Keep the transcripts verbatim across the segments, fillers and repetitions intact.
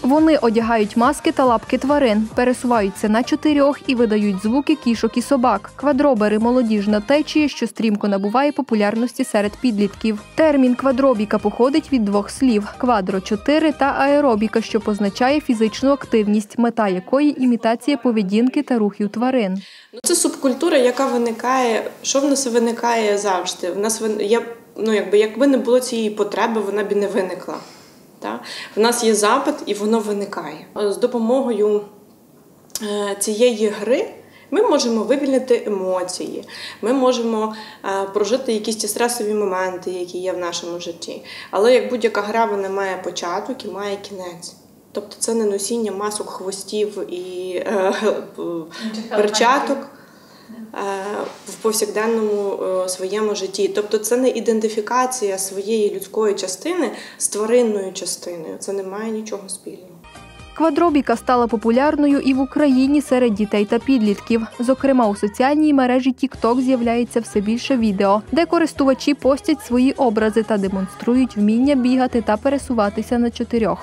Вони одягають маски та лапки тварин, пересуваються на чотирьох і видають звуки кішок і собак. Квадробери – молодіжна течія, що стрімко набуває популярності серед підлітків. Термін «квадробіка» походить від двох слів – «квадро» – чотири та «аеробіка», що позначає фізичну активність, мета якої – імітація поведінки та рухів тварин. Це субкультура, яка виникає, що в нас виникає завжди. В нас є, ну, якби, якби не було цієї потреби, вона б і не виникла. Так? В нас є запит, і воно виникає. З допомогою цієї гри ми можемо вивільнити емоції, ми можемо прожити якісь ті стресові моменти, які є в нашому житті. Але як будь-яка гра, вона має початок і має кінець. Тобто це не носіння масок, хвостів і е, перчаток е, в повсякденному е, своєму житті. Тобто це не ідентифікація своєї людської частини з тваринною частиною. Це не має нічого спільного. Квадробіка стала популярною і в Україні серед дітей та підлітків. Зокрема, у соціальній мережі тік-ток з'являється все більше відео, де користувачі постять свої образи та демонструють вміння бігати та пересуватися на чотирьох.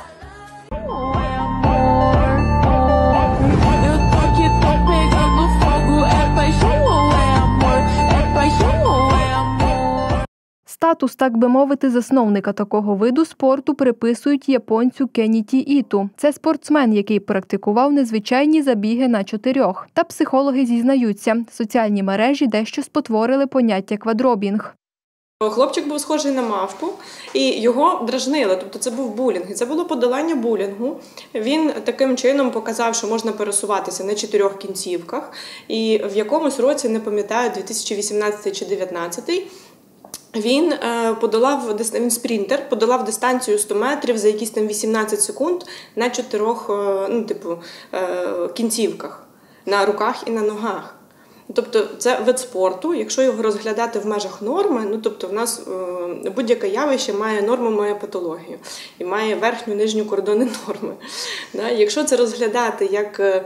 Статус, так би мовити, засновника такого виду спорту приписують японцю Кеніті Іту. Це спортсмен, який практикував незвичайні забіги на чотирьох. Та психологи зізнаються, соціальні мережі дещо спотворили поняття квадробінг. Хлопчик був схожий на мавпу, і його дражнили, тобто це був булінг. І це було подолання булінгу. Він таким чином показав, що можна пересуватися на чотирьох кінцівках. І в якомусь році, не пам'ятаю, дві тисячі вісімнадцятий чи дві тисячі дев'ятнадцятий, він подолав, він спринтер, подолав дистанцію сто метрів за якісь там вісімнадцять секунд на чотирьох, ну, типу, кінцівках, на руках і на ногах. Тобто це вид спорту, якщо його розглядати в межах норми, ну, тобто в нас будь-яке явище має норму, має патологію і має верхню, нижню кордони норми. Да? Якщо це розглядати як е,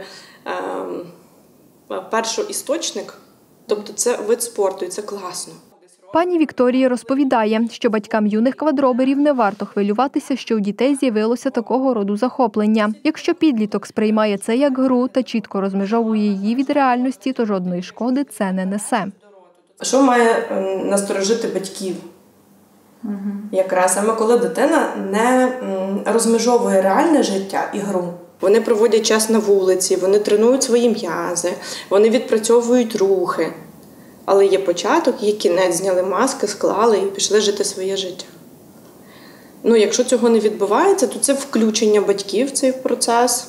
першоісточник, тобто це вид спорту і це класно. Пані Вікторія розповідає, що батькам юних квадроберів не варто хвилюватися, що у дітей з'явилося такого роду захоплення. Якщо підліток сприймає це як гру та чітко розмежовує її від реальності, то жодної шкоди це не несе. Що має насторожити батьків? Угу. Якраз саме коли дитина не розмежовує реальне життя і гру. Вони проводять час на вулиці, вони тренують свої м'язи, вони відпрацьовують рухи. Але є початок, є кінець, зняли маски, склали і пішли жити своє життя. Ну, якщо цього не відбувається, то це включення батьків в цей процес,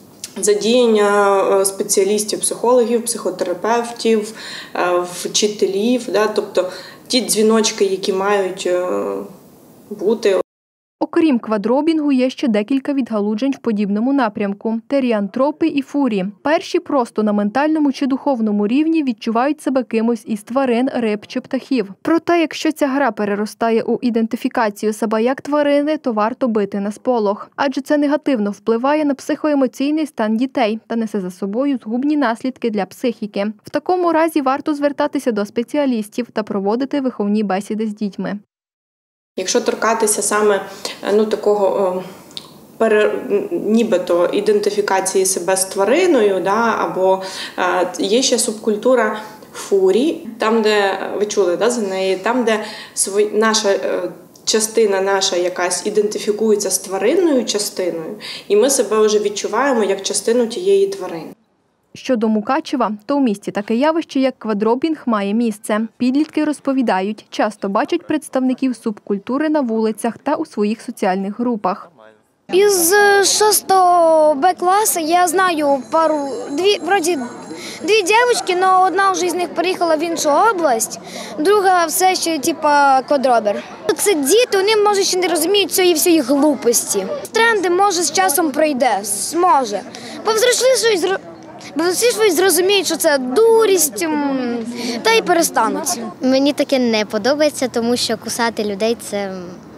задіяння спеціалістів, психологів, психотерапевтів, вчителів, да? Тобто ті дзвіночки, які мають бути. Окрім квадробінгу, є ще декілька відгалуджень в подібному напрямку – теріантропи і фурі. Перші просто на ментальному чи духовному рівні відчувають себе кимось із тварин, риб чи птахів. Проте, якщо ця гра переростає у ідентифікацію себе як тварини, то варто бити на сполох. Адже це негативно впливає на психоемоційний стан дітей та несе за собою згубні наслідки для психіки. В такому разі варто звертатися до спеціалістів та проводити виховні бесіди з дітьми. Якщо торкатися саме ну, такого пере, нібито ідентифікації себе з твариною, да, або е, є ще субкультура фурі, там, де, ви чули да, за неї, там, де свої, наша е, частина наша якась ідентифікується з тваринною частиною, і ми себе вже відчуваємо як частину тієї тварини. Щодо Мукачева, то у місті таке явище, як квадробінг, має місце. Підлітки розповідають, часто бачать представників субкультури на вулицях та у своїх соціальних групах. Із шостого Б класу я знаю пару, дві, вроді, дві дівчинки, але одна вже з них переїхала в іншу область, друга все ще типа квадробер. Це діти, вони може ще не розуміють цієї всієї глупості. Тренди може з часом пройде, зможе. Повзрослішують, Всі зрозуміють, що це дурість, та й перестануть. Мені таке не подобається, тому що кусати людей – це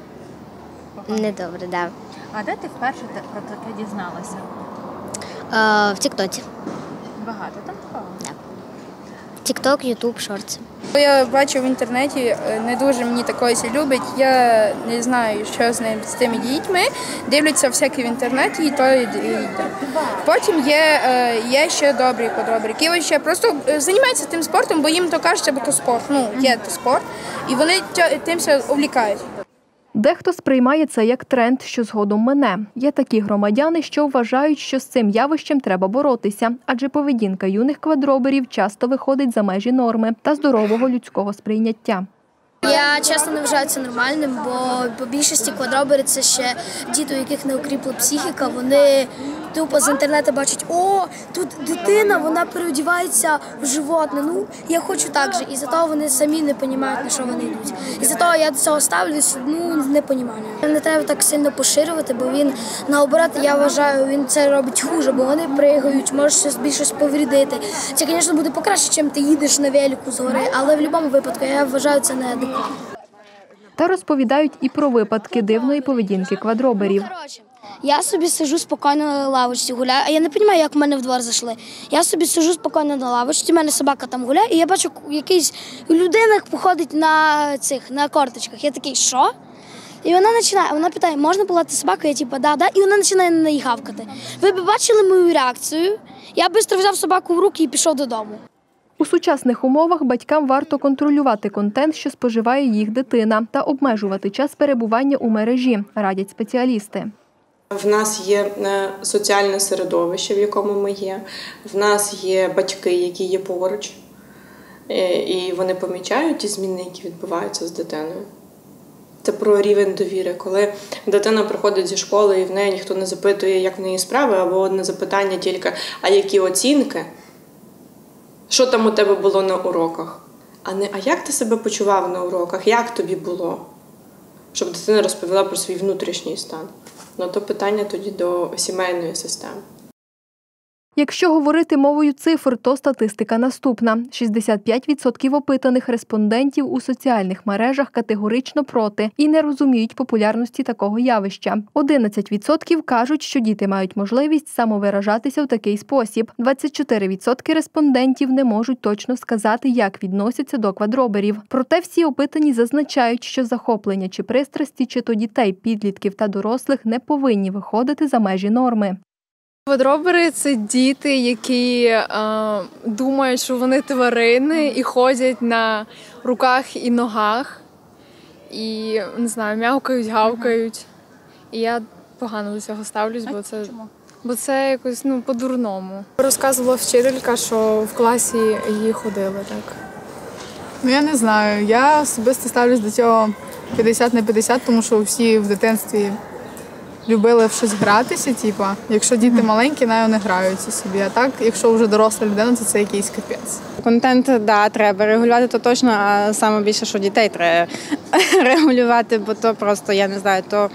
недобре. Да. А де ти вперше про таке дізналася? А, в Тік-Тоці. Багато там такого? Так. Тік-Ток, Ютуб, шорти. Я бачу в інтернеті, не дуже мені такої любить. Я не знаю, що з ним з тими дітьми. Дивляться всяке в інтернеті, і то і йде. Потім є, є ще добрі подобрі, які ще просто займаються тим спортом, бо їм то кажуть, що це спорт. Ну, є то спорт, і вони тим все увлікають. Дехто сприймає це як тренд, що згодом мине. Є такі громадяни, що вважають, що з цим явищем треба боротися, адже поведінка юних квадроберів часто виходить за межі норми та здорового людського сприйняття. Я чесно не вважаю це нормальним, бо по більшості квадробери – це ще діти, у яких не окріпла психіка. Вони тупо з інтернету бачать, о, тут дитина, вона переодівається в животне, ну, я хочу так же. І за того вони самі не розуміють, на що вони йдуть. І за того я до цього ставлюсь, ну, не розумію. Не треба так сильно поширювати, бо він, наоборот, я вважаю, він це робить хуже, бо вони пригають, можуть щось більше повредити. Це, звісно, буде покраще, чим ти їдеш на велику з гори, але в будь-якому випадку я вважаю це неадекватно. Та розповідають і про випадки дивної поведінки квадроберів. Я собі сиджу спокійно на лавочці, гуляю, а я не розумію, як в мене в двор зайшли. Я собі сиджу спокійно на лавочці, в мене собака там гуляє, і я бачу, якийсь людина походить на цих, на корточках. Я такий, що? І вона починає, вона питає, можна погладити собаку? Я типу, да, да, і вона починає на неї гавкати. Ви б бачили мою реакцію? Я швидко взяв собаку в руки і пішов додому. У сучасних умовах батькам варто контролювати контент, що споживає їх дитина, та обмежувати час перебування у мережі, радять спеціалісти. В нас є соціальне середовище, в якому ми є. В нас є батьки, які є поруч. І вони помічають ті зміни, які відбуваються з дитиною. Це про рівень довіри. Коли дитина приходить зі школи і в неї ніхто не запитує, як в неї справи, або одне запитання тільки, а які оцінки? Що там у тебе було на уроках? А не, а як ти себе почував на уроках? Як тобі було? Щоб дитина розповіла про свій внутрішній стан. Ну, то питання тоді до сімейної системи. Якщо говорити мовою цифр, то статистика наступна. шістдесят п'ять відсотків опитаних респондентів у соціальних мережах категорично проти і не розуміють популярності такого явища. одинадцять відсотків кажуть, що діти мають можливість самовиражатися в такий спосіб. двадцять чотири відсотки респондентів не можуть точно сказати, як відносяться до квадроберів. Проте всі опитані зазначають, що захоплення чи пристрасті, чи то дітей, підлітків та дорослих не повинні виходити за межі норми. Квадробери – це діти, які е, думають, що вони тварини і ходять на руках і ногах. І, не знаю, м'явкають, гавкають. І я погано до цього ставлюсь, бо це, бо це якось ну, по-дурному. Розказувала вчителька, що в класі її ходили так. Ну, я не знаю. Я особисто ставлюсь до цього п'ятдесят на п'ятдесят, тому що всі в дитинстві любили в щось гратися, типу. Якщо діти маленькі, навіть вони граються собі. А так, якщо вже доросла людина, то це якийсь капець. Контент, так, да, треба регулювати, то точно, а саме більше, що дітей треба регулювати, бо то просто, я не знаю, то...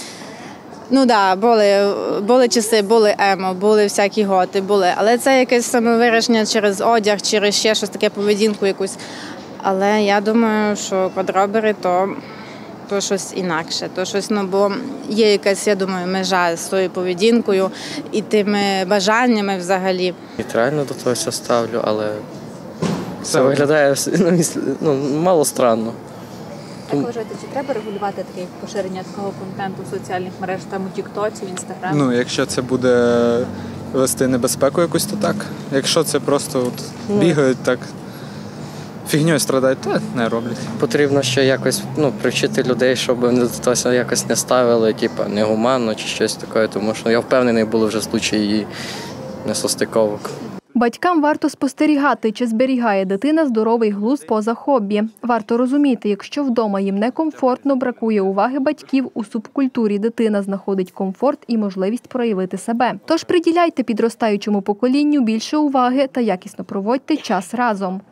Ну так, да, були, були часи, були емо, були всякі готи, були. Але це якесь самовираження через одяг, через ще щось таке, поведінку якусь. Але я думаю, що квадробери – то... то щось інакше, то щось, ну, бо є якась, я думаю, межа з тою поведінкою і тими бажаннями взагалі. Нейтрально до того все ставлю, але це виглядає ну, мало странно. Як вважаєте, чи треба регулювати таке поширення такого контенту в соціальних мережах, там у тіктоці, в інстаграмі? Ну, якщо це буде вести небезпеку якусь, то так. Якщо це просто от бігають так, фігньою страдають, то не роблять. Потрібно ще якось ну, привчити людей, щоб вони до того якось не ставили, типу, негуманно чи щось таке, тому що я впевнений, були вже случаї несостиковок. Батькам варто спостерігати, чи зберігає дитина здоровий глузд поза хобі. Варто розуміти, якщо вдома їм некомфортно, бракує уваги батьків, у субкультурі дитина знаходить комфорт і можливість проявити себе. Тож приділяйте підростаючому поколінню більше уваги та якісно проводьте час разом.